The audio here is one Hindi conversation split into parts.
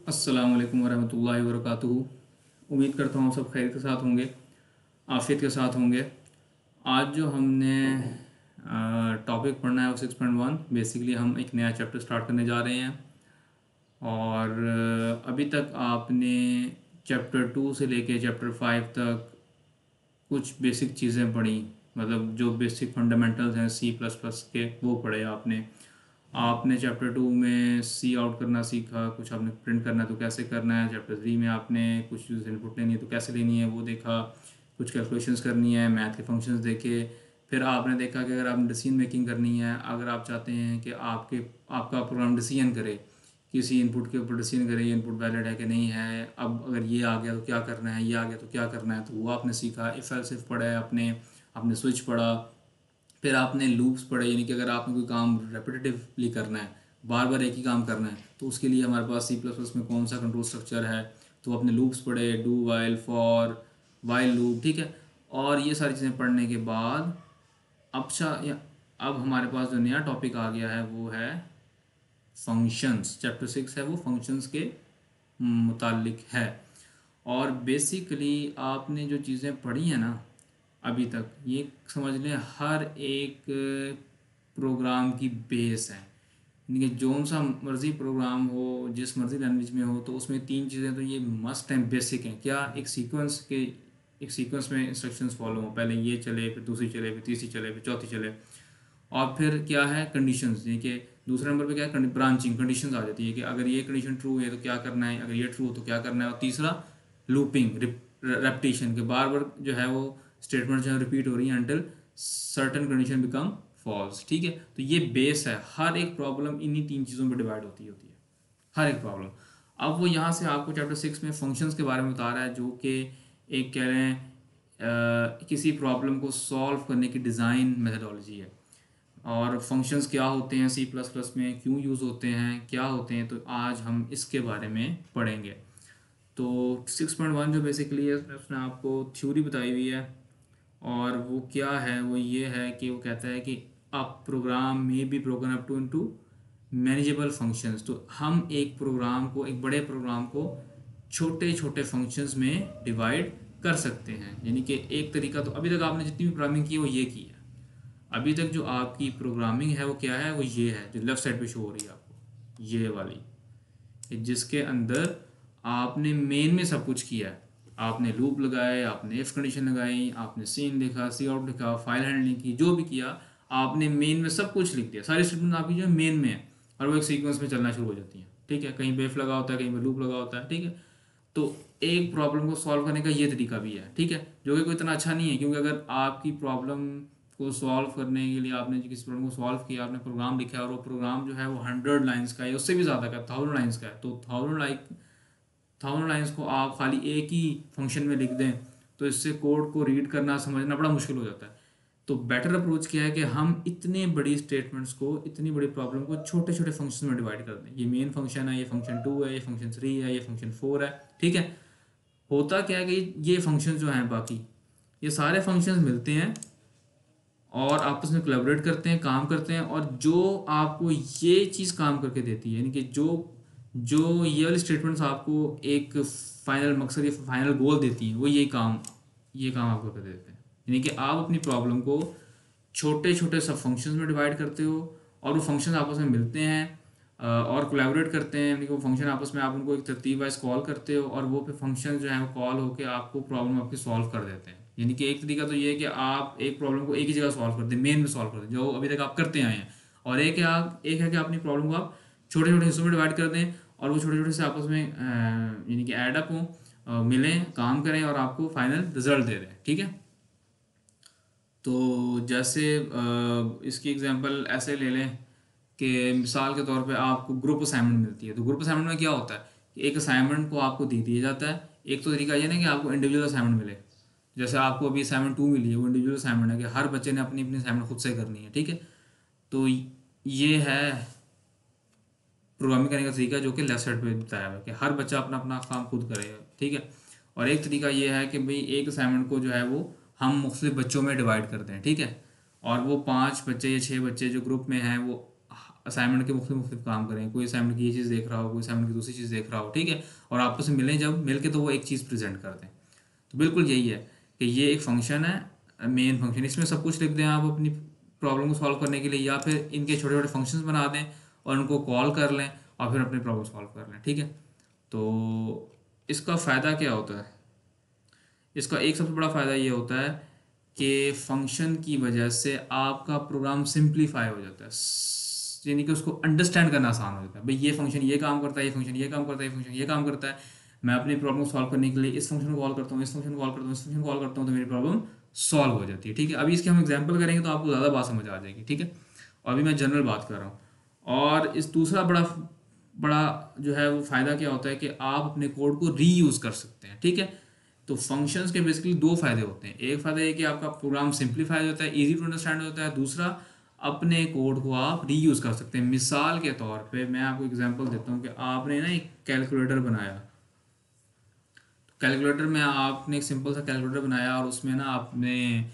अस्सलाम वालेकुम वरहमतुल्लाहि वबरकातुहू। उम्मीद करता हूँ सब खैर के साथ होंगे, आफ़ियत के साथ होंगे। आज जो हमने टॉपिक पढ़ना है वो 6.1। बेसिकली हम एक नया चैप्टर स्टार्ट करने जा रहे हैं और अभी तक आपने चैप्टर 2 से लेके चैप्टर 5 तक कुछ बेसिक चीज़ें पढ़ी, मतलब जो बेसिक फंडामेंटल्स हैं C++ के वो पढ़े आपने। आपने चैप्टर 2 में सी आउट करना सीखा, कुछ आपने प्रिंट करना है तो कैसे करना है। चैप्टर 3 में आपने कुछ इनपुट लेनी है तो कैसे लेनी है वो देखा, कुछ कैलकुलेशंस करनी है, मैथ के फंक्शंस देखे। फिर आपने देखा कि अगर आपने डिसीजन मेकिंग करनी है, अगर आप चाहते हैं कि आपका प्रोग्राम डिसीजन करे, किसी इनपुट के ऊपर डिसीजन करे ये इनपुट वैलिड है कि नहीं है, अब अगर ये आ गया तो क्या करना है, ये आ गया तो क्या करना है, तो वो आपने सीखा। इफ़ एल्स इफ पढ़ा है आपने स्विच पढ़ा। फिर आपने लूप्स पढ़े, यानी कि अगर आपने कोई काम रेपिटेटिवली करना है, बार बार एक ही काम करना है, तो उसके लिए हमारे पास C++ में कौन सा कंट्रोल स्ट्रक्चर है, तो अपने लूप्स पढ़े, do while for while loop, ठीक है। और ये सारी चीज़ें पढ़ने के बाद अब हमारे पास जो नया टॉपिक आ गया है वो है फंक्शंस। चैप्टर 6 है वो फंक्शंस के मुतालिक है। और बेसिकली आपने जो चीज़ें पढ़ी हैं ना अभी तक, ये समझ लें हर एक प्रोग्राम की बेस है। यानी कि जो सा मर्ज़ी प्रोग्राम हो, जिस मर्ज़ी लैंग्वेज में हो, तो उसमें तीन चीज़ें तो ये मस्ट हैं, बेसिक हैं। क्या? एक सीक्वेंस में इंस्ट्रक्शंस फॉलो हो, पहले ये चले, फिर दूसरी चले, फिर तीसरी चले, फिर चौथी चले। और फिर क्या है? कंडीशंस। यानी कि दूसरे नंबर पे क्या है? ब्रांचिंग कंडीशंस आ जाती है कि अगर ये कंडीशन ट्रू है तो क्या करना है, अगर ये ट्रू हो तो क्या करना है। और तीसरा लूपिंग, रेपिटेशन के बार बार जो है वो स्टेटमेंट जो है रिपीट हो रही है until certain condition become false, ठीक है। तो ये बेस है। हर एक प्रॉब्लम इन्हीं तीन चीज़ों में डिवाइड होती है हर एक प्रॉब्लम। अब वो यहाँ से आपको चैप्टर 6 में फंक्शंस के बारे में बता रहा है, जो कि एक कह रहे हैं किसी प्रॉब्लम को सॉल्व करने की डिज़ाइन मेथडोलॉजी है। और फंक्शंस क्या होते हैं C++ में, क्यों यूज़ होते हैं, क्या होते हैं, तो आज हम इसके बारे में पढ़ेंगे। तो 6.1 जो बेसिकली है उसने आपको थ्योरी बताई हुई है। और वो क्या है? वो ये है कि वो कहता है कि अ प्रोग्राम में be broken up to into manageable functions. तो हम एक बड़े प्रोग्राम को छोटे छोटे फंक्शंस में डिवाइड कर सकते हैं। यानी कि एक तरीका, तो अभी तक आपने जितनी भी प्रोग्रामिंग की है वो ये की है। अभी तक जो आपकी प्रोग्रामिंग है वो क्या है? वो ये है जो लेफ़्ट साइड पे शो हो रही है आपको, ये वाली, जिसके अंदर आपने मेन में सब कुछ किया है। आपने लूप लगाए, आपने इफ कंडीशन लगाई, आपने सीन लिखा, सी आउट लिखा, फाइल हैंडलिंग की, जो भी किया आपने मेन में सब कुछ लिख दिया। सारी स्टेटमेंट आपकी जो है मेन में है और वो एक सीक्वेंस में चलना शुरू हो जाती है, ठीक है। कहीं पे इफ लगा होता है, कहीं पे लूप लगा होता है, ठीक है। तो एक प्रॉब्लम को सॉल्व करने का ये तरीका भी है, ठीक है, जो कि कोई इतना अच्छा नहीं है, क्योंकि अगर आपकी प्रॉब्लम को सॉल्व करने के लिए आपने किसी प्रॉब्लम को सॉल्व किया, आपने प्रोग्राम लिखा है और वो प्रोग्राम जो है वो 100 लाइन्स का है, उससे भी ज़्यादा का 1000 लाइन्स का है, तो 1000 लाइन्स को आप खाली एक ही फंक्शन में लिख दें तो इससे कोड को रीड करना समझना बड़ा मुश्किल हो जाता है। तो बेटर अप्रोच क्या है कि हम इतने बड़ी स्टेटमेंट्स को, इतनी बड़ी प्रॉब्लम को छोटे छोटे फंक्शन में डिवाइड कर दें। ये मेन फंक्शन है, ये फंक्शन 2 है, ये फंक्शन 3 है, ये फंक्शन 4 है, ठीक है। होता क्या है कि ये फंक्शन जो हैं बाकी, ये सारे फंक्शंस मिलते हैं और आपस में कोलैबोरेट करते हैं, काम करते हैं, और जो आपको ये चीज़ काम करके देती है, यानी कि जो जो ये वाली स्टेटमेंट्स आपको एक फाइनल मकसद या फाइनल गोल देती हैं, वो ये काम आपको कर देते हैं। यानी कि आप अपनी प्रॉब्लम को छोटे छोटे सब फंक्शंस में डिवाइड करते हो और वो फंक्शन आपस में मिलते हैं और कोलैबोरेट करते हैं। यानी कि वो फंक्शन आपस में आप उनको एक तरतीब वाइज कॉल करते हो और वो फिर फंक्शन जो है वो कॉल होकर आपको प्रॉब्लम आपकी सॉल्व कर देते हैं। यानी कि एक तरीका तो ये है कि आप एक प्रॉब्लम को एक ही जगह सॉल्व कर दें, मेन में सॉल्व कर दें, जो अभी तक आप करते आए हैं। और एक है कि अपनी प्रॉब्लम को आप छोटे छोटे हिस्सों में डिवाइड कर दें और वो छोटे छोटे से आपस में यानी कि ऐड अप हों, मिलें, काम करें और आपको फाइनल रिजल्ट दे दें, ठीक है। तो जैसे इसकी एग्जांपल ऐसे ले लें कि मिसाल के तौर पे आपको ग्रुप असाइनमेंट मिलती है। तो ग्रुप असाइनमेंट में क्या होता है कि एक असाइनमेंट को आपको दे दिया जाता है। एक तो तरीका ये ना कि आपको इंडिविजुअल असाइनमेंट मिले, जैसे आपको अभी असाइनमेंट 2 मिली है, वो इंडिविजुअल असाइनमेंट है कि हर बच्चे ने अपनी अपनी असाइनमेंट खुद से करनी है, ठीक है। तो ये है प्रोग्रामिंग करने का तरीका जो कि लेफ्ट साइड पे बताया हुआ है कि हर बच्चा अपना अपना काम खुद करेगा, ठीक है। और एक तरीका ये है कि भाई एक असाइनमेंट को जो है वो हम मुख्तलिफ बच्चों में डिवाइड करते हैं, ठीक है। और वो 5 बच्चे या 6 बच्चे जो ग्रुप में हैं वो असाइनमेंट के मुख्तलिफ काम करें, कोई असाइनमेंट की ये चीज़ देख रहा हो, कोई असाइनमेंट की दूसरी चीज़ देख रहा हो, ठीक है, और आपस में मिलें जब मिल के तो वो एक चीज़ प्रेजेंट कर दें। तो बिल्कुल यही है कि ये एक फंक्शन है, मेन फंक्शन, इसमें सब कुछ लिख दें आप अपनी प्रॉब्लम को सॉल्व करने के लिए, या फिर इनके छोटे छोटे फंक्शंस बना दें और उनको कॉल कर लें और फिर अपनी प्रॉब्लम सॉल्व कर लें, ठीक है। तो इसका फ़ायदा क्या होता है? इसका एक सबसे बड़ा फ़ायदा ये होता है कि फंक्शन की वजह से आपका प्रोग्राम सिंप्लीफाई हो जाता है, यानी कि उसको अंडरस्टैंड करना आसान हो जाता है। भाई ये फंक्शन ये काम करता है, ये फंक्शन ये काम करता है, ये फंक्शन ये काम करता है, मैं अपनी प्रॉब्लम सॉल्व करने के लिए इस फंक्शन को कॉल करता हूँ, इस फंक्शन को कॉल करता हूँ, इस फंक्शन को कॉल करता हूँ, तो मेरी प्रॉब्लम सॉल्व हो जाती है, ठीक है। अभी इसके हम एग्जाम्पल करेंगे तो आपको ज़्यादा बात समझ आ जाएगी, ठीक है। और अभी मैं जनरल बात कर रहा हूँ। और इस दूसरा बड़ा बड़ा जो है वो फ़ायदा क्या होता है कि आप अपने कोड को रीयूज़ कर सकते हैं, ठीक है। तो फंक्शंस के बेसिकली दो फायदे होते हैं। एक फ़ायदा ये कि आपका प्रोग्राम सिंप्लीफाई होता है, इजी टू अंडरस्टैंड होता है। दूसरा, अपने कोड को आप रीयूज़ कर सकते हैं। मिसाल के तौर पे मैं आपको एग्जांपल देता हूँ कि आपने ना एक कैलकुलेटर बनाया, कैलकुलेटर में आपने एक सिंपल सा कैलकुलेटर बनाया और उसमें ना आपने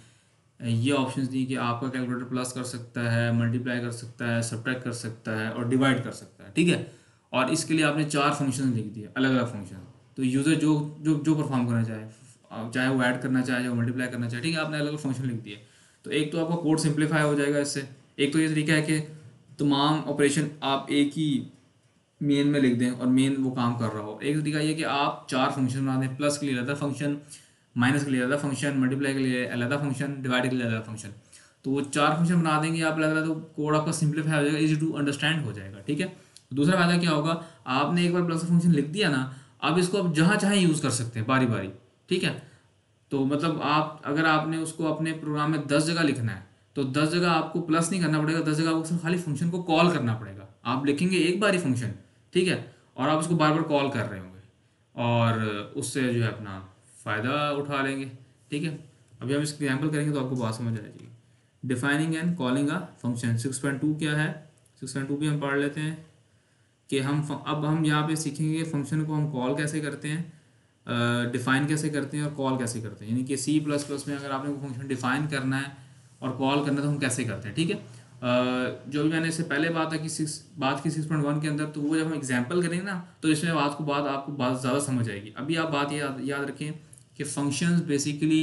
ये ऑप्शंस दी कि आपका कैलकुलेटर प्लस कर सकता है, मल्टीप्लाई कर सकता है, सब्ट्रैक्ट कर सकता है और डिवाइड कर सकता है, ठीक है। और इसके लिए आपने 4 फंक्शन लिख दिए, अलग अलग फंक्शन। तो यूज़र जो जो जो परफॉर्म करना चाहे, चाहे वो ऐड करना चाहे, चाहे वो मल्टीप्लाई करना चाहे, ठीक है, आपने अलग अलग फंक्शन लिख दिए। तो एक तो आपका कोड सिंप्लीफाई हो जाएगा इससे। एक तो ये तरीका है कि तमाम ऑपरेशन आप एक ही मेन में लिख दें और मेन वो काम कर रहा हो। एक तरीका ये कि आप 4 फंक्शन बना दें, प्लस के लिए अलग फंक्शन, माइनस के लिए अलग फंक्शन, मल्टीप्लाई के लिए अलग फंक्शन, डिवाइड के लिए अलग फंक्शन। तो वो 4 फंक्शन बना देंगे आप अलग अलग, तो कोड आपका सिंप्लीफाई हो जाएगा, इजी टू अंडरस्टैंड हो जाएगा, ठीक है। दूसरा फायदा क्या होगा, आपने एक बार प्लस फंक्शन लिख दिया ना, अब इसको आप जहाँ चाहें यूज़ कर सकते हैं बारी बारी, ठीक है। तो मतलब आप अगर आपने उसको अपने प्रोग्राम में 10 जगह लिखना है तो 10 जगह आपको प्लस नहीं करना पड़ेगा, 10 जगह आपको सिर्फ खाली फंक्शन को कॉल करना पड़ेगा। आप लिखेंगे एक बार ही फंक्शन, ठीक है, और आप उसको बार बार कॉल कर रहे होंगे और उससे जो है अपना फ़ायदा उठा लेंगे, ठीक है। अभी हम इसका एग्जाम्पल करेंगे तो आपको बात समझ आ जाएगी। Defining and calling a function 6.2 क्या है, 6.2 भी हम पढ़ लेते हैं कि अब हम यहाँ पे सीखेंगे फंक्शन को हम कॉल कैसे करते हैं, डिफ़ाइन कैसे करते हैं और कॉल कैसे करते हैं। यानी कि C++ में अगर आपने कोई फंक्शन डिफ़ाइन करना है और कॉल करना है तो हम कैसे करते हैं, ठीक है। जो भी मैंने इससे पहले बात की 6.1 के अंदर, तो वो जब हम एग्जाम्पल करेंगे ना तो इसमें आपको बात ज़्यादा समझ आएगी। अभी आप बात याद रखें कि functions basically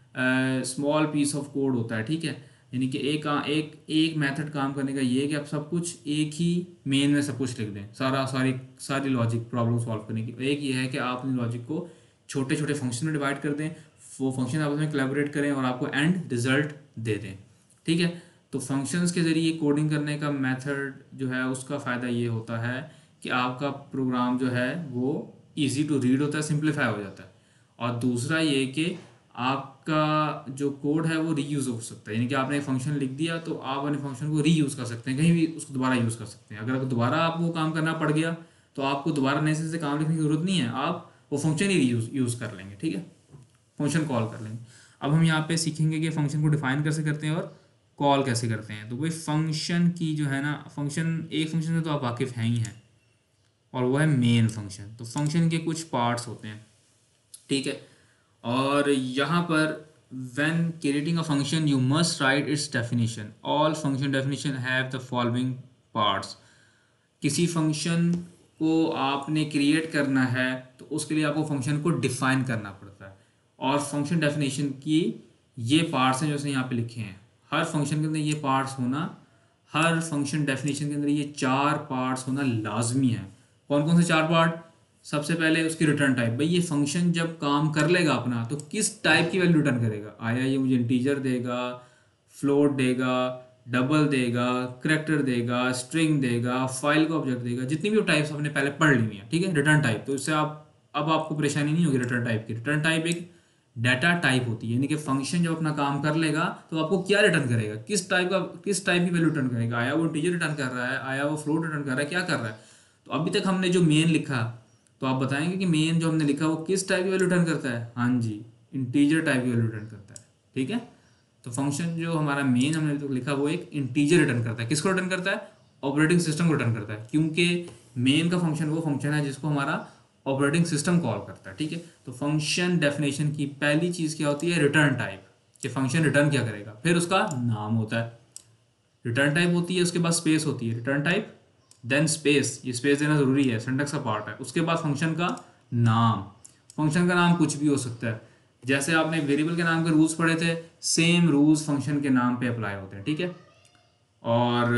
small piece of code होता है, ठीक है। यानी कि एक मेथड काम करने का ये है कि आप सब कुछ एक ही मेन में सब कुछ लिख दें, सारी लॉजिक प्रॉब्लम सॉल्व करने की। एक ये है कि आप अपनी लॉजिक को छोटे छोटे फंक्शन में डिवाइड कर दें, वो फंक्शन आपस में कोलैबोरेट करें और आपको एंड रिजल्ट दे दें, ठीक है। तो फंक्शंस के ज़रिए कोडिंग करने का मेथड जो है उसका फ़ायदा ये होता है कि आपका प्रोग्राम जो है वो ईजी टू रीड होता है, सिंप्लीफाई हो जाता है। और दूसरा ये कि आपका जो कोड है वो रीयूज़ हो सकता है, यानी कि आपने एक फंक्शन लिख दिया तो आप अपने फंक्शन को रीयूज़ कर सकते हैं, कहीं भी उसको दोबारा यूज़ कर सकते हैं। अगर दोबारा आपको काम करना पड़ गया तो आपको दोबारा नए से काम लिखने की ज़रूरत नहीं है, आप वो फंक्शन ही यूज़ कर लेंगे, ठीक है, फंक्शन कॉल कर लेंगे। अब हम यहाँ पे सीखेंगे कि फंक्शन को डिफाइन कैसे करते हैं और कॉल कैसे करते हैं। तो वही फंक्शन की जो है ना, एक फंक्शन से तो आप वाकिफ़ हैं ही हैं और वो है मेन फंक्शन। तो फंक्शन के कुछ पार्ट्स होते हैं, ठीक है। और यहाँ पर when creating a function you must write its definition. All function definition have the following parts. किसी फंक्शन को आपने क्रिएट करना है तो उसके लिए आपको फंक्शन को डिफाइन करना पड़ता है, और फंक्शन डेफिनेशन की ये पार्ट्स हैं जो उसने यहाँ पे लिखे हैं। हर फंक्शन के अंदर ये पार्ट्स होना, हर फंक्शन डेफिनेशन के अंदर ये 4 पार्ट्स होना लाजमी है। कौन कौन से 4 पार्ट? सबसे पहले उसकी रिटर्न टाइप, भाई ये फंक्शन जब काम कर लेगा अपना तो किस टाइप की वैल्यू रिटर्न करेगा। आया ये मुझे इंटीजर देगा, फ्लोट देगा, डबल देगा, करैक्टर देगा, स्ट्रिंग देगा, फाइल का ऑब्जेक्ट देगा, जितनी भी टाइप्स आपने पहले पढ़ ली हैं, ठीक है। रिटर्न टाइप, तो इससे अब आपको परेशानी नहीं होगी रिटर्न टाइप की। रिटर्न टाइप एक डाटा टाइप होती है, यानी कि फंक्शन जब अपना काम कर लेगा तो आपको क्या रिटर्न करेगा, किस टाइप की वैल्यू रिटर्न करेगा। आया वो इंटीजर रिटर्न कर रहा है, आया वो फ्लोट रिटर्न कर रहा है, क्या कर रहा है। तो अभी तक हमने जो मेन लिखा, तो आप बताएंगे कि मेन जो हमने लिखा वो किस टाइप की वैल्यू रिटर्न करता है। हाँ जी, इंटीजर टाइप की वैल्यू रिटर्न करता है, ठीक है। तो फंक्शन जो हमारा मेन हमने तो लिखा वो एक इंटीजर रिटर्न करता है। किसको रिटर्न करता है? ऑपरेटिंग सिस्टम को रिटर्न करता है, क्योंकि मेन का फंक्शन वो फंक्शन है जिसको हमारा ऑपरेटिंग सिस्टम कॉल करता है, ठीक है। तो फंक्शन डेफिनेशन की पहली चीज़ क्या होती है? रिटर्न टाइप, कि फंक्शन रिटर्न क्या करेगा। फिर उसका नाम होता है, रिटर्न टाइप होती है, उसके बाद स्पेस होती है, रिटर्न टाइप देन स्पेस, ये स्पेस देना ज़रूरी है, सिंटैक्स का पार्ट है। उसके बाद फंक्शन का नाम, फंक्शन का नाम कुछ भी हो सकता है, जैसे आपने वेरिएबल के नाम के रूल्स पढ़े थे, सेम रूल्स फंक्शन के नाम पे अप्लाई होते हैं, ठीक है। और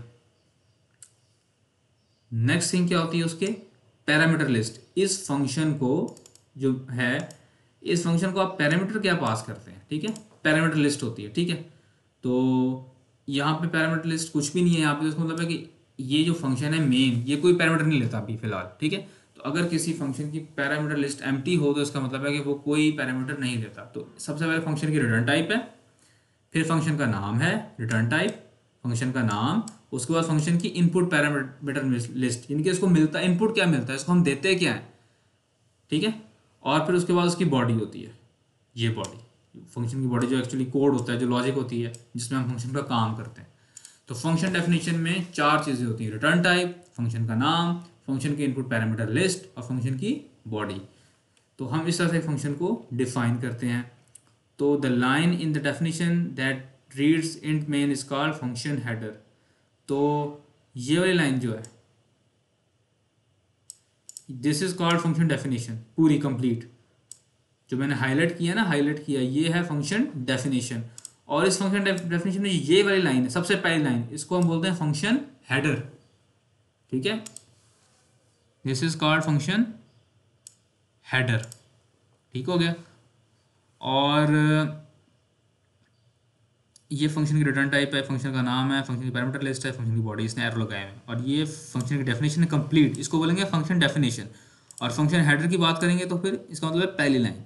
नेक्स्ट थिंग क्या होती है उसके, पैरामीटर लिस्ट। इस फंक्शन को जो है, इस फंक्शन को आप पैरामीटर क्या पास करते हैं, ठीक है, पैरामीटर लिस्ट होती है, ठीक है। तो यहाँ पे पैरामीटर लिस्ट कुछ भी नहीं है यहाँ पे, इसका मतलब है कि ये जो फंक्शन है मेन, ये कोई पैरामीटर नहीं लेता अभी फिलहाल, ठीक है। तो अगर किसी फंक्शन की पैरामीटर लिस्ट एम्प्टी हो तो इसका मतलब है कि वो कोई पैरामीटर नहीं देता। तो सबसे पहले फंक्शन की रिटर्न टाइप है, फिर फंक्शन का नाम है, रिटर्न टाइप, फंक्शन का नाम, उसके बाद फंक्शन की इनपुट पैरामीटर लिस्ट, यानी कि इसको मिलता है इनपुट क्या मिलता है, इसको हम देते क्या है, ठीक है। और फिर उसके बाद उसकी बॉडी होती है, ये बॉडी फंक्शन की बॉडी जो एक्चुअली कोड होता है, जो लॉजिक होती है जिसमें हम फंक्शन का काम करते हैं। तो फंक्शन डेफिनेशन में 4 चीज़ें होती हैं, रिटर्न टाइप, फंक्शन का नाम, फंक्शन की इनपुट पैरामीटर लिस्ट और फंक्शन की बॉडी। तो हम इस तरह से फंक्शन को डिफाइन करते हैं। तो the line in the definition that reads int main is called function header. तो ये वाली लाइन जो है, this is called function definition, पूरी कंप्लीट जो मैंने हाईलाइट किया ना, हाईलाइट किया, ये है फंक्शन डेफिनेशन। और इस फंक्शन डेफिनेशन में ये वाली लाइन है, सबसे पहली लाइन, इसको हम बोलते हैं फंक्शन हेडर, ठीक है। This is called function header, ठीक हो गया। और ये फंक्शन की रिटर्न टाइप है, फंक्शन का नाम है, फंक्शन की पैरामीटर लिस्ट है, फंक्शन की बॉडी, इसने एरो लगाए हैं। और ये फंक्शन की डेफिनेशन है कंप्लीट, इसको बोलेंगे फंक्शन डेफिनेशन। और फंक्शन हेडर की बात करेंगे तो फिर इसका मतलब है पहली line,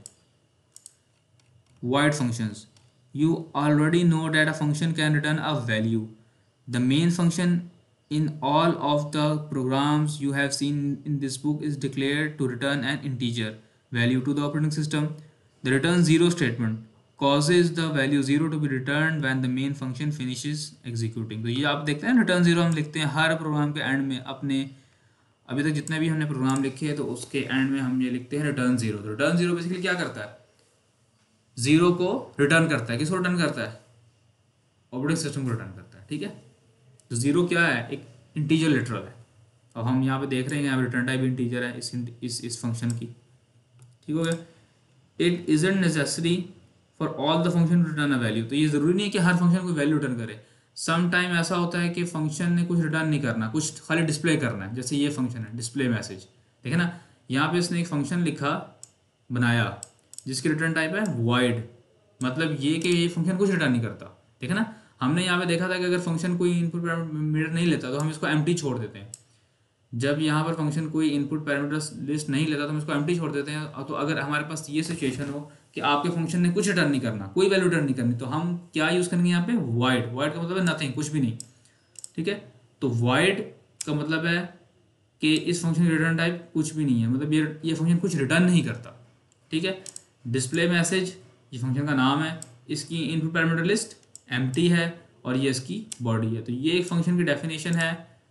void functions. You already know that a function can return a value. The main function in all of the programs you have seen in this book is declared to return an integer value to the operating system. The return 0 statement causes the value 0 to be returned when the main function finishes executing. तो ये आप देखते हैं रिटर्न 0 हम लिखते हैं हर प्रोग्राम के एंड में, अपने अभी तक जितने भी हमने प्रोग्राम लिखे हैं तो उसके एंड में हम ये लिखते हैं रिटर्न 0। तो रिटर्न 0 बेसिकली क्या करता है, 0 को रिटर्न करता है। किसको रिटर्न करता है, ऑपरेटिंग सिस्टम को रिटर्न करता है, ठीक है। तो 0 क्या है, एक इंटीजर लिटरल है। अब हम यहाँ पे देख रहे हैं, यहाँ पे रिटर्न टाइप इंटीजर है इस फंक्शन की, ठीक हो गया। It isn't necessary for all the function to return a value. तो ये ज़रूरी नहीं है कि हर फंक्शन कोई वैल्यू रिटर्न करे। सम टाइम ऐसा होता है कि फंक्शन ने कुछ रिटर्न नहीं करना, कुछ खाली डिस्प्ले करना है। जैसे ये फंक्शन है डिस्प्ले मैसेज, ठीक है ना। यहाँ पे इसने एक फंक्शन लिखा, बनाया, जिसकी रिटर्न टाइप है void, मतलब ये कि ये फंक्शन कुछ रिटर्न नहीं करता, ठीक है ना। हमने यहाँ पे देखा था कि अगर फंक्शन कोई इनपुट पैरामीटर नहीं लेता तो हम इसको एम्प्टी छोड़ देते हैं। जब यहाँ पर फंक्शन कोई इनपुट पैरामीटर लिस्ट नहीं लेता तो हम इसको एम्प्टी छोड़ देते हैं। तो अगर हमारे पास ये सिचुएशन हो कि आपके फंक्शन ने कुछ रिटर्न नहीं करना, कोई वैल्यू रिटर्न नहीं करनी, तो हम क्या यूज़ करेंगे यहाँ पे, void। void का मतलब है नथिंग, कुछ भी नहीं, ठीक है। तो void का मतलब है कि इस फंक्शन की रिटर्न टाइप कुछ भी नहीं है, मतलब ये फंक्शन कुछ रिटर्न नहीं करता, ठीक है। डिस्प्ले मैसेज ये फंक्शन का नाम है, इसकी इनपुट पैरामीटर लिस्ट एम्प्टी है और ये इसकी बॉडी है। तो ये एक फंक्शन की डेफिनेशन है,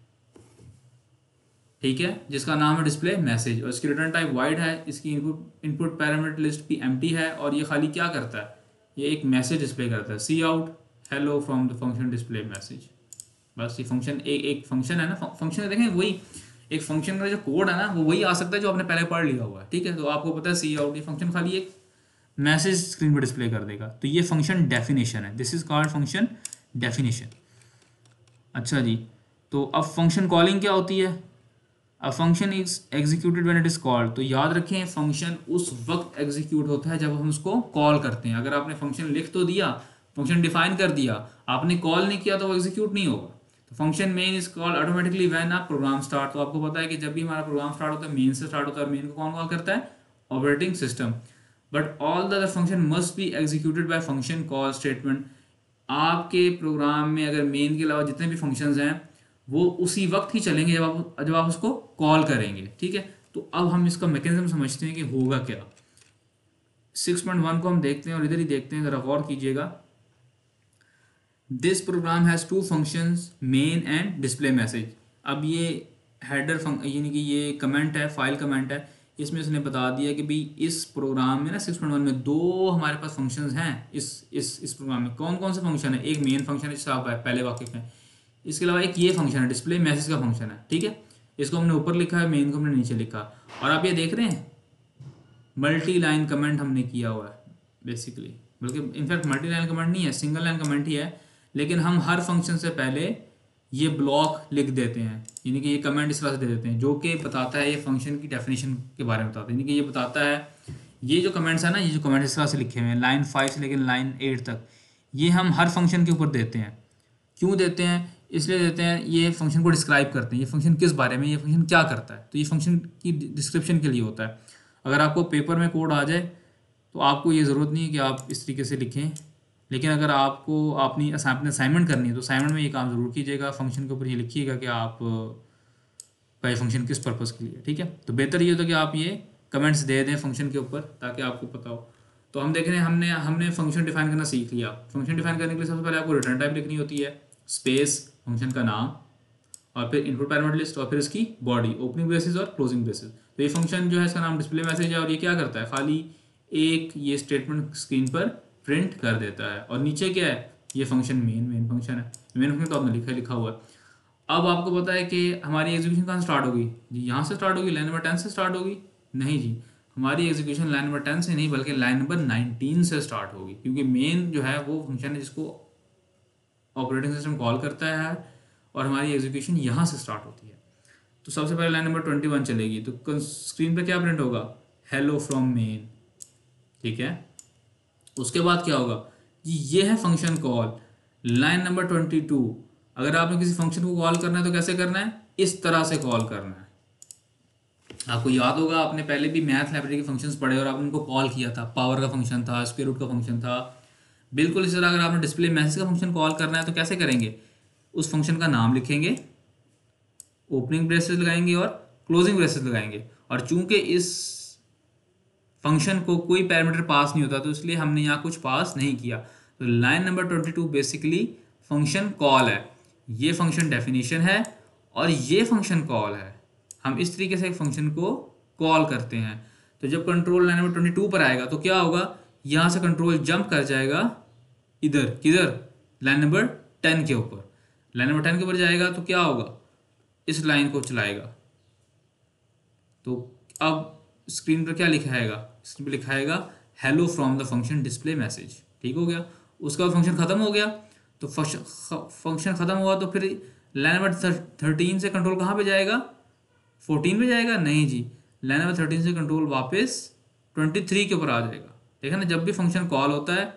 ठीक है, जिसका नाम है डिस्प्ले मैसेज और इसकी रिटर्न टाइप void है। इसकी इनपुट पैरामीटर लिस्ट भी एम्प्टी है और ये खाली क्या करता है, ये एक मैसेज डिस्प्ले करता है, cout hello from the function display message. बस ये फंक्शन एक फंक्शन है ना, फंक्शन देखें वही एक फंक्शन का जो कोड है ना वो वही आ सकता है जो आपने पहले पढ़ लिया हुआ है, ठीक है। तो आपको पता है सी आउट, ये फंक्शन खाली एक मैसेज स्क्रीन पर डिस्प्ले कर देगा। तो ये फंक्शन डेफिनेशन है, this is called function definition. अच्छा जी, तो अब फंक्शन कॉलिंग क्या होती है, a function is executed when it is called. तो याद रखें फंक्शन उस वक्त एग्जीक्यूट होता है जब हम उसको कॉल करते हैं। अगर आपने फंक्शन लिख तो दिया, फंक्शन डिफाइन कर दिया, आपने कॉल नहीं किया तो वो एग्जीक्यूट नहीं होगा। तो function main is called automatically when आप प्रोग्राम स्टार्ट। तो आपको पता है कि जब भी हमारा प्रोग्राम स्टार्ट होता है मेन से स्टार्ट होता है, और मेन को कौन कॉल करता है, operating system. But all the other function must be executed by function call statement. आपके प्रोग्राम में अगर मेन के अलावा जितने भी फंक्शंस हैं वो उसी वक्त ही चलेंगे जब आप उसको कॉल करेंगे, ठीक है। तो अब हम इसका मैकेनिज्म समझते हैं कि होगा क्या। 6.1 को हम देखते हैं और इधर ही देखते हैं, ज़रा गौर कीजिएगा। This program has 2 functions, main and display message. अब ये हेडर यानी कि ये कमेंट है, फाइल कमेंट है, इसमें इसने बता दिया कि भाई इस प्रोग्राम में ना 6.1 में 2 हमारे पास फंक्शंस हैं। इस प्रोग्राम में कौन कौन से फंक्शन है, एक मेन फंक्शन है जिससे आप पहले वाकिफ हैं, इसके अलावा एक ये फंक्शन है, डिस्प्ले मैसेज का फंक्शन है, ठीक है। इसको हमने ऊपर लिखा है, मेन को हमने नीचे लिखा, और आप ये देख रहे हैं मल्टी लाइन कमेंट हमने किया हुआ है बेसिकली, बल्कि इनफैक्ट मल्टी लाइन कमेंट नहीं है, सिंगल लाइन कमेंट ही है, लेकिन हम हर फंक्शन से पहले ये ब्लॉक लिख देते हैं, यानी कि ये कमेंट इस तरह से दे देते हैं जो कि बताता है, ये फंक्शन की डेफिनेशन के बारे में बताता है, यानी कि ये बताता है ये जो कमेंट्स है ना, ये जो कमेंट इस तरह से लिखे हुए हैं लाइन 5 से लेकर लाइन 8 तक, ये हम हर फंक्शन के ऊपर देते हैं। क्यों देते हैं? इसलिए देते हैं ये फंक्शन को डिस्क्राइब करते हैं, ये फंक्शन किस बारे में, ये फंक्शन क्या करता है, तो ये फंक्शन की डिस्क्रिप्शन के लिए होता है। अगर आपको पेपर में कोड आ जाए तो आपको ये ज़रूरत नहीं है कि आप इस तरीके से लिखें, लेकिन अगर आपको अपनी असाइनमेंट करनी है तो असाइनमेंट में ये काम ज़रूर कीजिएगा, फंक्शन के ऊपर ये लिखिएगा कि आप का ये फंक्शन किस पर्पज़ के लिए, ठीक है। तो बेहतर ये होता है कि आप ये कमेंट्स दे दें फंक्शन के ऊपर ताकि आपको पता हो। तो हम देख रहे हैं हमने फंक्शन डिफाइन करना सीख लिया। फंक्शन डिफाइन करने के लिए सबसे पहले आपको रिटर्न टाइप लिखनी होती है, स्पेस फंक्शन का नाम, और फिर इनपुट पैरामीटर लिस्ट, और फिर इसकी बॉडी, ओपनिंग ब्रेसेस और क्लोजिंग ब्रेसेस। तो ये फंक्शन जो है इसका नाम डिस्प्ले मैसेज है, और ये क्या करता है, खाली एक ये स्टेटमेंट स्क्रीन पर प्रिंट कर देता है। और नीचे क्या है, ये फंक्शन मेन फंक्शन है, मेन फंक्शन तो आपने लिखा हुआ है। अब आपको पता है कि हमारी एग्जीक्यूशन कहाँ स्टार्ट होगी जी, यहाँ से स्टार्ट होगी, लाइन नंबर 10 से स्टार्ट होगी? नहीं जी, हमारी एग्जीक्यूशन लाइन नंबर 10 से नहीं बल्कि लाइन नंबर 19 से स्टार्ट होगी, क्योंकि मेन जो है वो फंक्शन है जिसको ऑपरेटिंग सिस्टम कॉल करता है, और हमारी एग्जीक्यूशन यहाँ से स्टार्ट होती है। तो सबसे पहले लाइन नंबर 21 चलेगी, तो स्क्रीन पर क्या प्रिंट होगा, हेलो फ्रॉम मेन, ठीक है। उसके बाद क्या होगा जी, ये है फंक्शन कॉल, लाइन नंबर 22। अगर आपने किसी फंक्शन को कॉल करना है तो कैसे करना है, इस तरह से कॉल करना है। आपको याद होगा आपने पहले भी मैथ लाइब्रेरी के फंक्शंस पढ़े और आपने उनको कॉल किया था, पावर का फंक्शन था, स्क्वायर रूट का फंक्शन था। बिल्कुल इसी तरह अगर आपने डिस्प्ले मैसेज का फंक्शन कॉल करना है तो कैसे करेंगे, उस फंक्शन का नाम लिखेंगे, ओपनिंग ब्रेसेस लगाएंगे और क्लोजिंग ब्रेसेस लगाएंगे। और चूंकि इस फंक्शन को कोई पैरामीटर पास नहीं होता तो इसलिए हमने यहाँ कुछ पास नहीं किया। तो line number 22 basically function call है, ये फंक्शन डेफिनेशन है और ये फंक्शन कॉल है। हम इस तरीके से एक फंक्शन को कॉल करते हैं। तो जब कंट्रोल लाइन नंबर 22 पर आएगा तो क्या होगा, यहाँ से कंट्रोल जंप कर जाएगा इधर, किधर, लाइन नंबर 10 के ऊपर। लाइन नंबर 10 के ऊपर जाएगा तो क्या होगा, इस लाइन को चलाएगा। तो अब स्क्रीन पर क्या लिखाएगा, स्क्रीन पर लिखाएगा hello from the function display message, ठीक हो गया। उसका फंक्शन ख़त्म हो गया, तो फंक्शन ख़त्म हुआ तो फिर लाइन नंबर 13 से कंट्रोल कहाँ पे जाएगा, 14 पे जाएगा? नहीं जी, लाइन नंबर 13 से कंट्रोल वापस 23 के ऊपर आ जाएगा, ठीक है ना। जब भी फंक्शन कॉल होता है,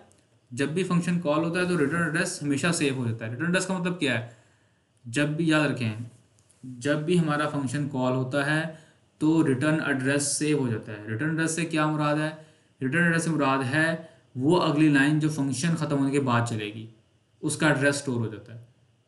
तो रिटर्न एड्रेस हमेशा सेव हो जाता है। रिटर्न एड्रेस का मतलब क्या है, जब भी याद रखें, जब भी हमारा फंक्शन कॉल होता है तो रिटर्न एड्रेस सेव हो जाता है। रिटर्न एड्रेस से क्या मुराद है, रिटर्न एड्रेस से मुराद है वो अगली लाइन जो फंक्शन ख़त्म होने के बाद चलेगी उसका एड्रेस स्टोर हो जाता है।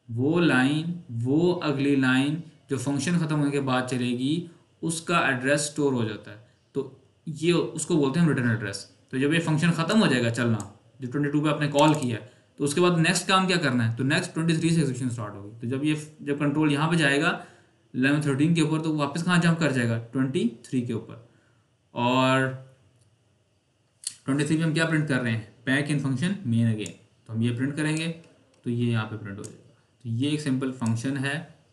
वो अगली लाइन जो फंक्शन ख़त्म होने के बाद चलेगी उसका एड्रेस स्टोर हो जाता है। तो ये उसको बोलते हैं रिटर्न एड्रेस। तो जब ये फंक्शन ख़त्म हो जाएगा चलना, जो 22 पे आपने कॉल किया है, तो उसके बाद नेक्स्ट काम क्या करना है, तो नेक्स्ट 23 से एग्जीक्यूशन स्टार्ट होगी। तो जब कंट्रोल यहाँ पे जाएगा 11 13 के ऊपर, तो वापस कहाँ जंप कर जाएगा, 23 के ऊपर। और 23 में हम क्या प्रिंट कर रहे हैं, back in function main again, तो हम ये प्रिंट करेंगे तो ये यहाँ पे प्रिंट हो जाएगा। तो ये एक सिंपल फंक्शन है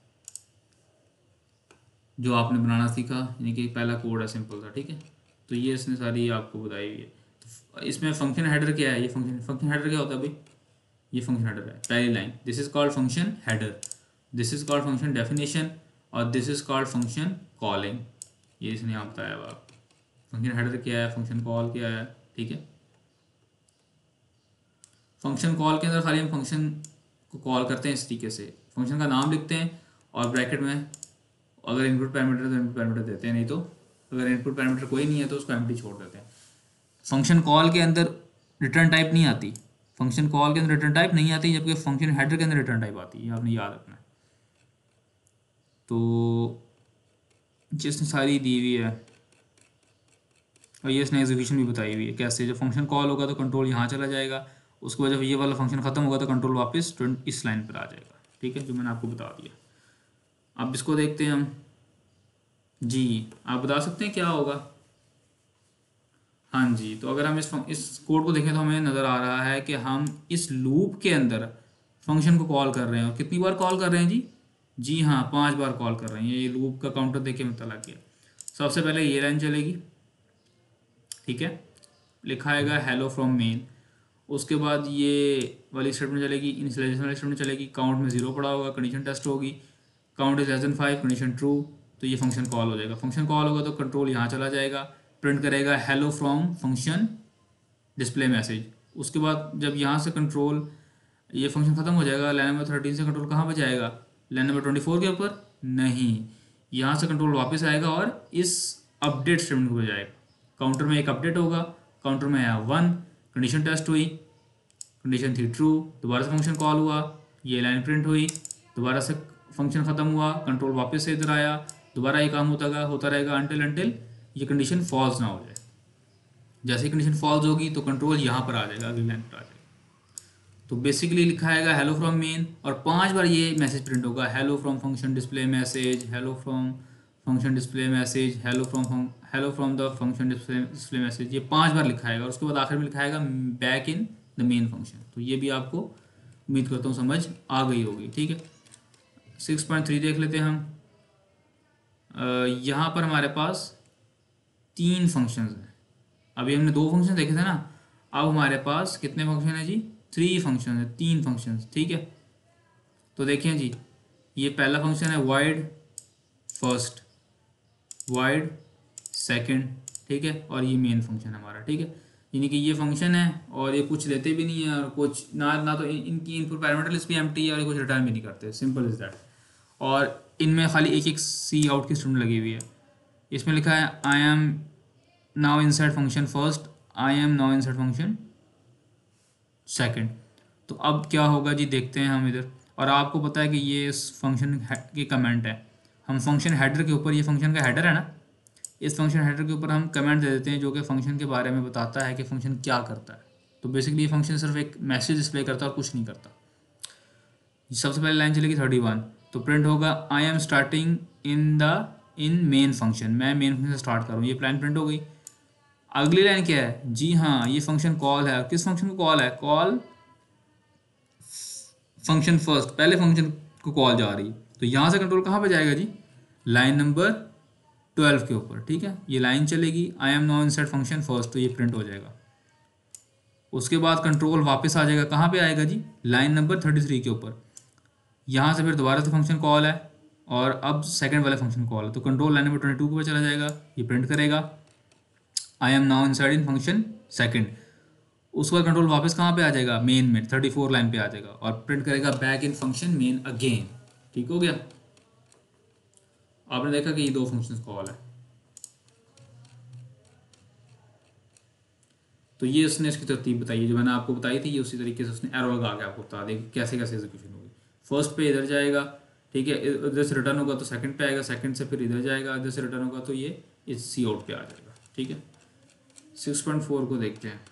जो आपने बनाना सीखा, यानी कि पहला कोड है, सिंपल था, ठीक है। तो ये इसने सारी आपको बताई हुई है। तो इसमें फंक्शन हेडर क्या है, ये फंक्शन हेडर क्या होता है भाई, ये फंक्शन हेडर है, पहली line, this is called function header, this is called function definition, और this is called function calling. ये इसने यहाँ बताया हुआ आपको, फंक्शन हेडर क्या है, फंक्शन कॉल क्या है, ठीक है। फंक्शन कॉल के अंदर खाली हम फंक्शन को कॉल करते हैं इस तरीके से, फंक्शन का नाम लिखते हैं और ब्रैकेट में अगर इनपुट पैरामीटर तो इनपुट पैरामीटर देते हैं, नहीं तो अगर इनपुट पैरामीटर कोई नहीं है तो उसको एम्प्टी छोड़ देते हैं। फंक्शन कॉल के अंदर रिटर्न टाइप नहीं आती, फंक्शन कॉल के अंदर रिटर्न टाइप नहीं आती, जबकि फंक्शन हेडर के अंदर रिटर्न टाइप आती है, आपने याद रखना है। तो जिसने सारी दी हुई है और ये इसने एग्जीक्यूशन भी बताई हुई है कैसे, जब फंक्शन कॉल होगा तो कंट्रोल यहाँ चला जाएगा, उसके बाद जब ये वाला फंक्शन ख़त्म होगा तो कंट्रोल वापस इस लाइन पर आ जाएगा, ठीक है, जो मैंने आपको बता दिया। अब इसको देखते हैं हम जी, आप बता सकते हैं क्या होगा। हाँ जी, तो अगर हम इस कोड को देखें तो हमें नज़र आ रहा है कि हम इस लूप के अंदर फंक्शन को कॉल कर रहे हैं, और कितनी बार कॉल कर रहे हैं जी? जी हाँ, 5 बार कॉल कर रहे हैं। ये लूप का काउंटर देख के पता लग गया। सबसे पहले ये लाइन चलेगी, ठीक है, लिखा आएगा हेलो फ्रॉम मेन। उसके बाद ये वाली स्टेटमेंट चलेगी, इनिशियलाइजेशन वाली स्टेटमेंट चलेगी, काउंट में 0 पड़ा होगा, कंडीशन टेस्ट होगी, count is less than 5, condition true, तो ये फंक्शन कॉल हो जाएगा। फंक्शन कॉल होगा तो कंट्रोल यहाँ चला जाएगा, प्रिंट करेगा hello from function display message. उसके बाद जब यहाँ से कंट्रोल ये फंक्शन ख़त्म हो जाएगा, लाइन नंबर 13 से कंट्रोल कहाँ पर जाएगा? लाइन नंबर 24 के ऊपर? नहीं, यहाँ से कंट्रोल वापस आएगा और इस अपडेट स्टेटमेंट को जाएगा। काउंटर में एक अपडेट होगा, काउंटर में आया 1, कंडीशन टेस्ट हुई, कंडीशन थी ट्रू, दोबारा से फंक्शन कॉल हुआ, ये लाइन प्रिंट हुई, दोबारा से फंक्शन ख़त्म हुआ, कंट्रोल वापस से इधर आया, दोबारा ये काम होता रहेगा अनटिल ये कंडीशन फॉल्स ना हो जाए। जैसे ही कंडीशन फॉल्स होगी तो कंट्रोल यहाँ पर आ जाएगा, अगली लाइन पर आ जाएगा। तो बेसिकली लिखा आएगा हेलो फ्रॉम मेन, और 5 बार ये मैसेज प्रिंट होगा, hello from function display message, hello from function display message, hello from the function display message, ये 5 बार लिखा आएगा। और उसके बाद आखिर में लिखा आएगा back in the main function. तो ये भी आपको उम्मीद करता हूँ समझ आ गई होगी, ठीक है। 6.3 देख लेते हैं हम। यहाँ पर हमारे पास 3 फंक्शंस हैं। अभी हमने 2 फंक्शन देखे थे ना, अब हमारे पास कितने फंक्शन हैं जी? 3 फंक्शन है, 3 फंक्शन, ठीक है। तो देखिए जी, ये पहला फंक्शन है वाइड फर्स्ट, वाइड सेकंड, ठीक है, और ये मेन फंक्शन है हमारा, ठीक है। यानी कि ये फंक्शन है और ये कुछ लेते भी नहीं है, और कुछ ना तो इनकी इनपुट पैरामीटर लिस्ट भी एम्प्टी है, और ये कुछ रिटर्न भी नहीं करते, सिंपल इज दैट। और इनमें खाली एक सी आउट की स्ट्रिंग लगी हुई है। इसमें लिखा है I am now inside function first, I am now inside function second. तो अब क्या होगा जी, देखते हैं हम इधर। और आपको पता है कि ये इस फंक्शन की कमेंट है, हम फंक्शन हेडर के ऊपर, ये फंक्शन का हेडर है ना, इस फंक्शन हेडर के ऊपर हम कमेंट दे देते हैं जो कि फंक्शन के बारे में बताता है कि फंक्शन क्या करता है। तो बेसिकली ये फंक्शन सिर्फ एक मैसेज डिस्प्ले करता है और कुछ नहीं करता। सबसे पहले लाइन चलेगी 31, तो प्रिंट होगा I am starting in main function, मैं मेन फंक्शन से स्टार्ट करूँ, ये लाइन प्रिंट हो गई। अगली लाइन क्या है जी? हाँ, ये फंक्शन कॉल है। किस फंक्शन को कॉल है? कॉल फंक्शन फर्स्ट, पहले फंक्शन को कॉल जा रही। तो यहाँ से कंट्रोल कहाँ पे जाएगा जी? लाइन नंबर 12 के ऊपर, ठीक है। ये लाइन चलेगी I am now inside function first, तो ये प्रिंट हो जाएगा। उसके बाद कंट्रोल वापस आ जाएगा, कहाँ पे आएगा जी? लाइन नंबर 33 के ऊपर। यहाँ से फिर दोबारा से फंक्शन कॉल है और अब सेकंड वाला फंक्शन कॉल है, तो कंट्रोल लाइन नंबर 22 के ऊपर चला जाएगा, ये प्रिंट करेगा I am now inside in function second. उसके बाद कंट्रोल वापस कहाँ पे आ जाएगा? मेन में 34 लाइन पे आ जाएगा और प्रिंट करेगा back in function main again. ठीक हो गया? आपने देखा कि ये 2 फंक्शंस कॉल है। तो ये उसने इसकी तरतीब बताई है जो मैंने आपको बताई थी, ये उसी तरीके से उसने एरो लगा के आपको बता देगा कैसे कैसे एग्जीक्यूशन होगी। फर्स्ट पे इधर जाएगा, ठीक है, इधर से रिटर्न होगा तो सेकंड पे आएगा, सेकंड से फिर इधर जाएगा, इधर से रिटर्न होगा तो ये इस सी आउट पे आ जाएगा। ठीक है, 6.4 को देखते हैं।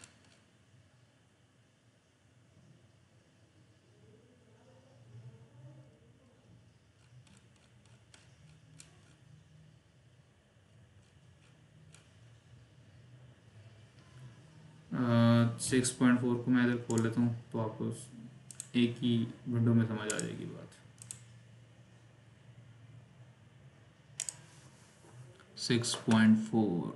सिक्स पॉइंट फोर को मैं इधर खोल लेता हूँ तो आपको एक ही विंडो में समझ आ जाएगी बात। 6.4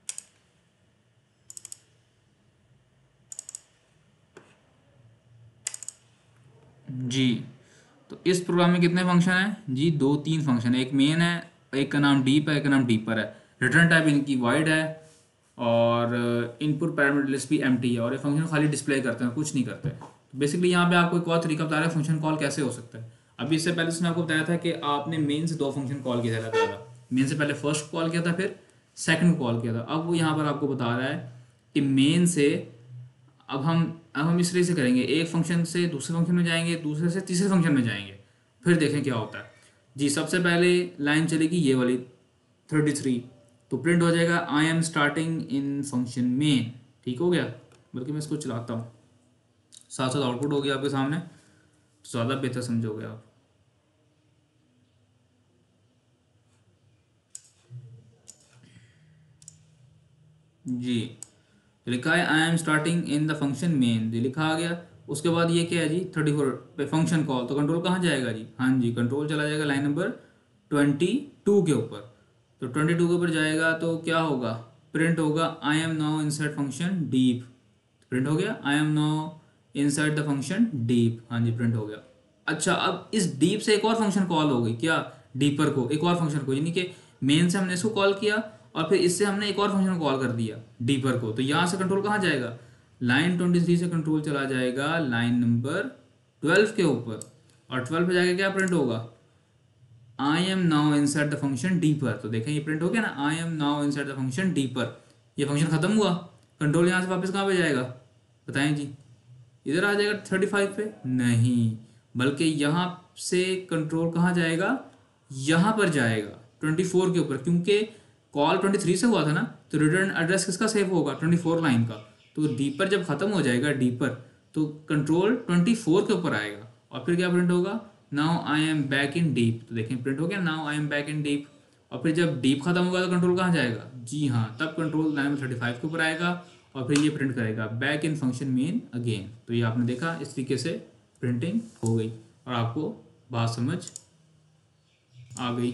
जी, तो इस प्रोग्राम में कितने फंक्शन हैं जी? 2-3 फंक्शन है, एक मेन है, एक का नाम डीप है, एक का नाम डीपर है। रिटर्न टाइप इनकी वाइड है और इनपुट पैरामीटर लिस्ट भी एम्प्टी है और ये फंक्शन खाली डिस्प्ले करते हैं, कुछ नहीं करते। तो बेसिकली यहाँ पे आपको एक और तरीका बता रहा है फंक्शन कॉल कैसे हो सकता है। अभी इससे पहले उसने आपको बताया था कि आपने मेन से 2 फंक्शन कॉल किया था, मेन से पहले फर्स्ट कॉल किया था, फिर सेकंड कॉल किया था। अब वो यहाँ पर आपको बता रहा है कि मेन से अब हम इस तरह से करेंगे, एक फंक्शन से दूसरे फंक्शन में जाएंगे, दूसरे से तीसरे फंक्शन में जाएंगे, फिर देखें क्या होता है जी। सबसे पहले लाइन चलेगी ये वाली 33, तो प्रिंट हो जाएगा I am starting in function main. ठीक हो गया? बल्कि मैं इसको चलाता हूँ, साथ साथ आउटपुट हो गया आपके सामने, तो ज़्यादा बेहतर समझोगे आप। जी, लिखा है I am starting in the function main, ये लिखा आ गया। उसके बाद ये क्या है जी 34 पे फंक्शन कॉल, तो कंट्रोल कहाँ जाएगा जी, हाँ जी कंट्रोल चला जाएगा लाइन नंबर 22 के ऊपर। तो 22 के ऊपर जाएगा तो क्या होगा, प्रिंट होगा I am now inside function deep, print हो गया I am now inside the function deep, हाँ जी प्रिंट हो गया। अच्छा अब इस डीप से एक और फंक्शन कॉल हो गई, क्या, डीपर को, एक और फंक्शन को, यानी कि मेन से हमने इसको कॉल किया और फिर इससे हमने एक और फंक्शन कॉल कर दिया डीपर को, तो यहाँ से कंट्रोल कहाँ जाएगा, लाइन 23 से कंट्रोल चला जाएगा लाइन नंबर 12 के ऊपर, और 12 पे जाके क्या प्रिंट होगा, I am now inside the function deeper. तो देखें ये प्रिंट हो गया ना, I am now inside the function deeper, ये फंक्शन खत्म हुआ। कंट्रोल यहाँ से वापस कहाँ पे जाएगा बताएं जी, इधर आ जाएगा 35 पे, नहीं बल्कि यहाँ से कंट्रोल कहाँ जाएगा, यहाँ पर जाएगा 24 के ऊपर, क्योंकि कॉल 23 से हुआ था ना, तो रिटर्न एड्रेस किसका सेव होगा 24 लाइन का, तो डीपर जब खत्म हो जाएगा डीपर, तो कंट्रोल 24 के ऊपर आएगा और फिर क्या प्रिंट होगा, now I am back in deep. तो देखें प्रिंट हो गया now I am back in deep, और फिर जब डीप खत्म होगा तो कंट्रोल कहाँ जाएगा, जी हाँ तब कंट्रोल लाइन नंबर 35 के ऊपर आएगा और फिर ये प्रिंट करेगा back in function main again. तो ये आपने देखा इस तरीके से प्रिंटिंग हो गई और आपको बात समझ आ गई।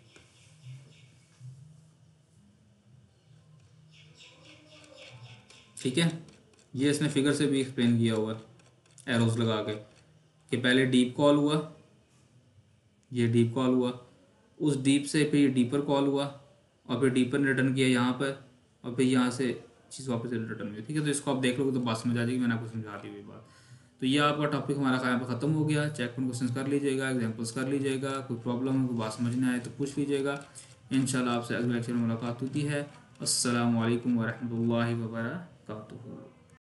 ठीक है, ये इसने फिगर से भी एक्सप्लेन किया हुआ है एरोस लगा के, कि पहले डीप कॉल हुआ, ये डीप कॉल हुआ, उस डीप से फिर डीपर कॉल हुआ और फिर डीपर ने रिटर्न किया यहाँ पर और फिर यहाँ से चीज़ वापस रिटर्न हुई। ठीक है, तो इसको आप देख लोगे तो बात समझ आ जाएगी, मैंने आपको समझा दी हुई बात। तो ये आपका टॉपिक हमारा यहाँ पर ख़त्म हो गया। चेक पॉइंट क्वेश्चन कर लीजिएगा, एग्जाम्पल्स कर लीजिएगा, कोई प्रॉब्लम हो कोई बात समझ नहीं आए तो पूछ लीजिएगा। इंशाल्लाह आपसे अगले लेक्चर में मुलाकात होती है। अस्सलामु अलैकुम वरहमतुल्लाहि वबरकातुहू।